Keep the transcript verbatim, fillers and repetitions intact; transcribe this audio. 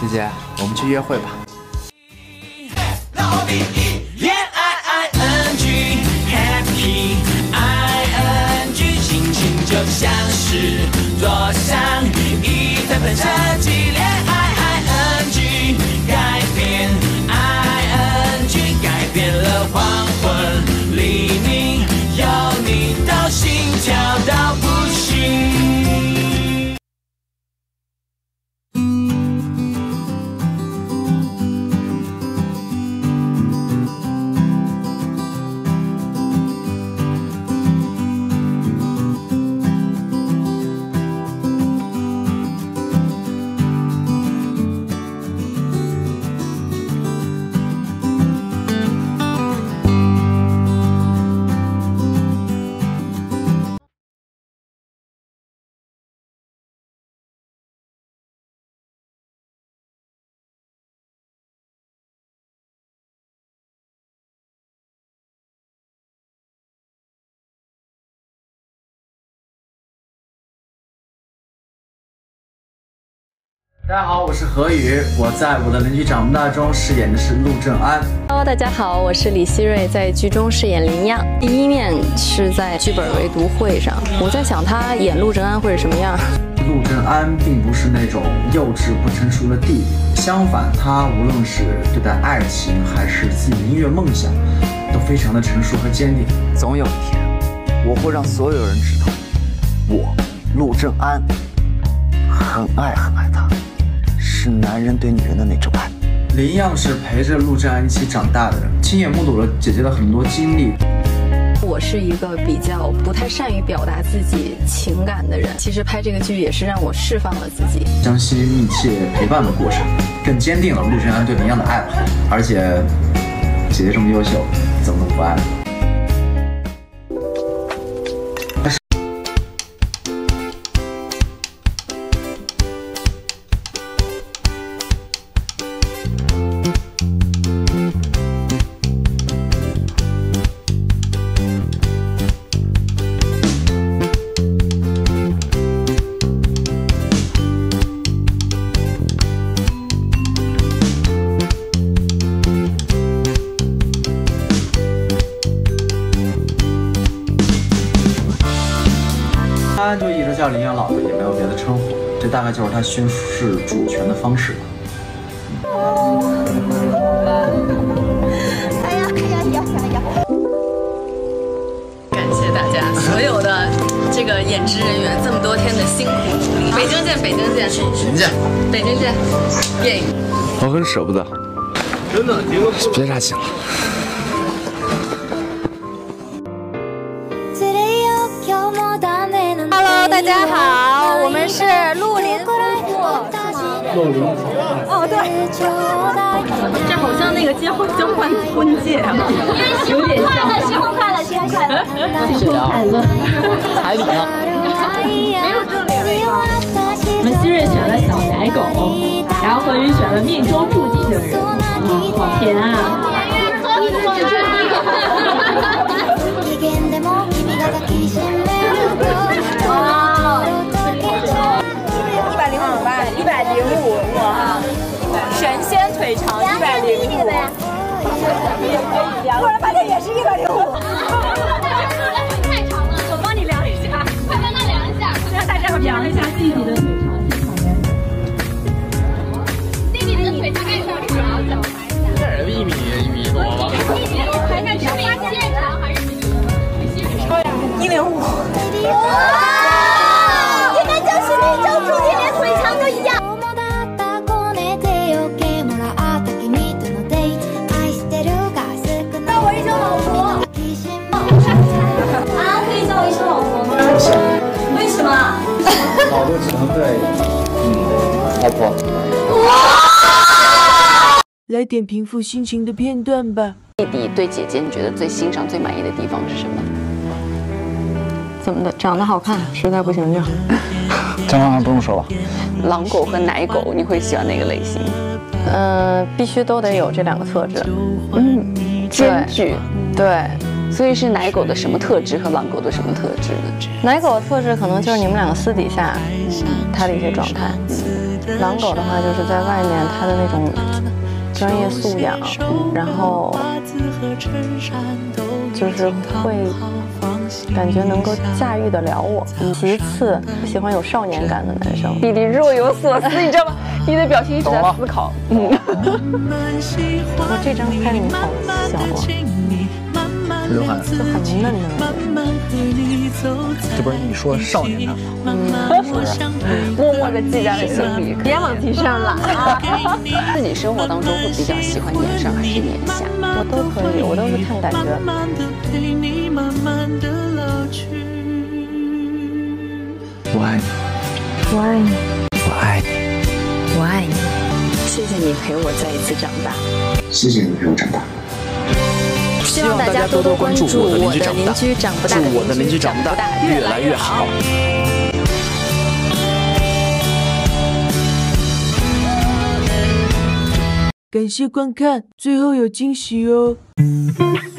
姐姐，我们去约会吧。 就像是坐上一台喷射机，恋爱 I N G 改变 I N G 改变了黄昏黎明，有你到心跳到不行。 大家好，我是何宇，我在我的邻居长不大中饰演的是陆正安。 Hello， 大家好，我是李希瑞，在剧中饰演林漾。第一面是在剧本围读会上，我在想他演陆正安会是什么样。 陆正安并不是那种幼稚不成熟的弟弟，相反，他无论是对待爱情还是自己的音乐梦想，都非常的成熟和坚定。 总有一天，我会让所有人知道，我陆正安很爱很爱他。是男人对女人的那种爱。 林漾是陪着陆正安一起长大的人，亲眼目睹了姐姐的很多经历。 我是一个比较不太善于表达自己情感的人，其实拍这个剧也是让我释放了自己。 相惜密切陪伴的过程，更坚定了陆正安对林漾的爱吧。而且，姐姐这么优秀，怎么能不爱呢？他就一直叫林漾老婆，也没有别的称呼，这大概就是他宣示主权的方式吧。 哎呀哎呀呀呀呀！ 感谢大家所有的这个演职人员这么多天的辛苦努力。北京见，北京见， 群见， 北京见，耶！ 我很舍不得，真的，别扎心了。 Hello， 大家好，我们是陆林夫妇。 陆林哦，对， 这好像那个结婚交换婚戒啊，有点像。 新婚快乐，新婚快乐， 新婚快乐，彩礼了。 没有重点了。 我们希瑞选了小奶狗，然后何宇选了命中注定的人，啊，好甜啊！ 一百零五吧，一百零五哇！神仙腿长一百零五，后来发现也是一百零五。 太长了，我帮你量一下，快帮他量一下，让大家量一下弟弟的腿长现场人。弟弟的腿大概是多少？ 这人一米一米多吧？ 一米多，还是比现长还是比一零五。应该就是命中注定，连腿长都一样。那我一声老婆。啊，可以叫我一声老婆吗？ 不行， 为什么？ 老婆只能对，嗯，老婆。 来点平复心情的片段吧。 弟弟对姐姐，你觉得最欣赏、最满意的地方是什么？怎么的？长得好看，实在不行就。 这玩意儿不用说吧。 狼狗和奶狗，你会喜欢哪个类型？呃，必须都得有这两个特质。嗯，兼具。对，所以是奶狗的什么特质和狼狗的什么特质呢？奶狗的特质可能就是你们两个私底下他的一些状态。 狼狗的话，就是在外面他的那种专业素养，然后就是会感觉能够驾驭得了我。其次，喜欢有少年感的男生。弟弟若有所思，你知道吗？你的表情一直在思考。嗯。我这张拍的你好小啊， 刘涵就很嫩呢。 这不是你说少年感吗？ 嗯，默默的记在了心里，别往题上了啊。自己生活当中会比较喜欢脸上还是脸下？我都可以，我都是看感觉。 我爱你， 我爱你， 我爱你， 我爱你。谢谢你陪我再一次长大。 谢谢你陪我长大。 希望大家多多关注我的邻居长不大， 祝我的邻居长不大，越来越好。 感谢观看，最后有惊喜哦。